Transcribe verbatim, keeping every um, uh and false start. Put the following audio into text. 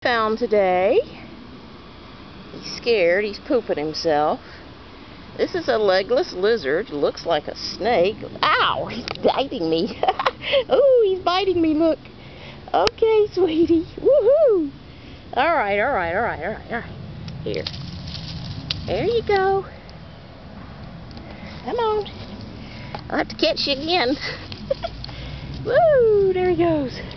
found today. He's scared. He's pooping himself. This is a legless lizard. Looks like a snake. Ow! He's biting me. Oh, he's biting me. Look. Okay, sweetie. Woohoo! All right, all right, all right, all right, all right. Here. There you go. Come on. I'll have to catch you again. Woo! There he goes.